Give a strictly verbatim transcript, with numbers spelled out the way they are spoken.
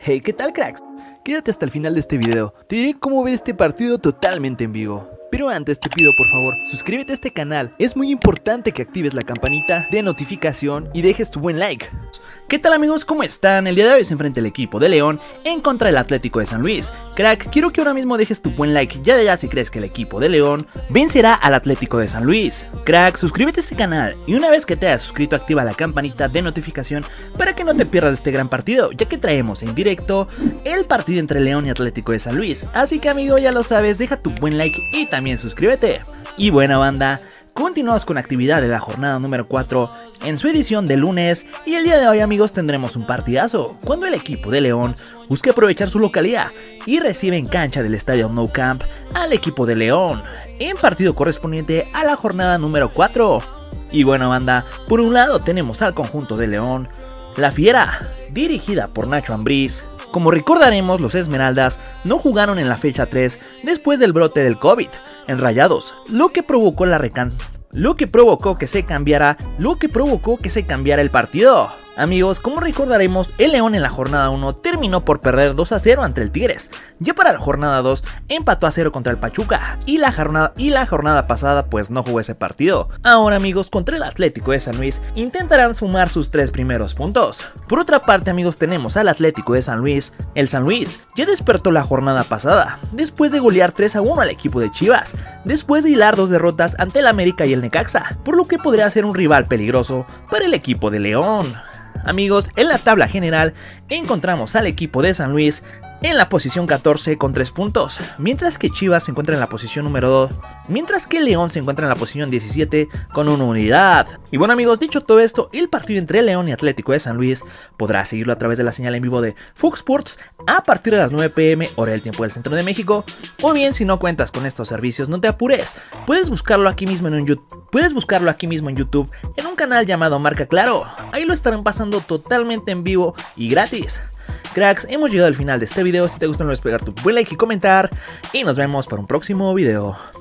Hey, ¿qué tal, cracks? Quédate hasta el final de este video, te diré cómo ver este partido totalmente en vivo. Pero antes te pido por favor, suscríbete a este canal, es muy importante que actives la campanita de notificación y dejes tu buen like. ¿Qué tal, amigos? ¿Cómo están? El día de hoy se enfrenta el equipo de León en contra del Atlético de San Luis. Crack, quiero que ahora mismo dejes tu buen like ya de ya si crees que el equipo de León vencerá al Atlético de San Luis. Crack, suscríbete a este canal y una vez que te hayas suscrito activa la campanita de notificación para que no te pierdas este gran partido, ya que traemos en directo el partido entre León y Atlético de San Luis. Así que, amigo, ya lo sabes, deja tu buen like y también suscríbete. Y buena banda, continuamos con actividad de la jornada número cuatro en su edición de lunes, y el día de hoy, amigos, tendremos un partidazo cuando el equipo de León busque aprovechar su localía y recibe en cancha del estadio Nou Camp al equipo de León en partido correspondiente a la jornada número cuatro. Y buena banda, por un lado tenemos al conjunto de León, La Fiera, dirigida por Nacho Ambriz. Como recordaremos, los Esmeraldas no jugaron en la fecha tres después del brote del COVID en Rayados, lo que provocó la recan... lo que provocó que se cambiara, lo que provocó que se cambiara el partido. Amigos, como recordaremos, el León en la jornada uno terminó por perder dos a cero ante el Tigres. Ya para la jornada dos empató a cero contra el Pachuca y la jornada, y la jornada pasada pues no jugó ese partido. Ahora, amigos, contra el Atlético de San Luis intentarán sumar sus tres primeros puntos. Por otra parte, amigos, tenemos al Atlético de San Luis. El San Luis ya despertó la jornada pasada después de golear tres a uno al equipo de Chivas, después de hilar dos derrotas ante el América y el Necaxa, por lo que podría ser un rival peligroso para el equipo de León. Amigos, en la tabla general encontramos al equipo de San Luis en la posición catorce con tres puntos, mientras que Chivas se encuentra en la posición número dos, mientras que León se encuentra en la posición diecisiete con una unidad. Y bueno, amigos, dicho todo esto, el partido entre León y Atlético de San Luis podrás seguirlo a través de la señal en vivo de Fox Sports a partir de las nueve p m hora del tiempo del centro de México, o bien si no cuentas con estos servicios no te apures, puedes buscarlo aquí mismo en un YouTube, puedes buscarlo aquí mismo en YouTube en un canal llamado Marca Claro, ahí lo estarán pasando totalmente en vivo y gratis. Cracks, hemos llegado al final de este video. Si te gustó no olvides pegar tu buen like y comentar, y nos vemos para un próximo video.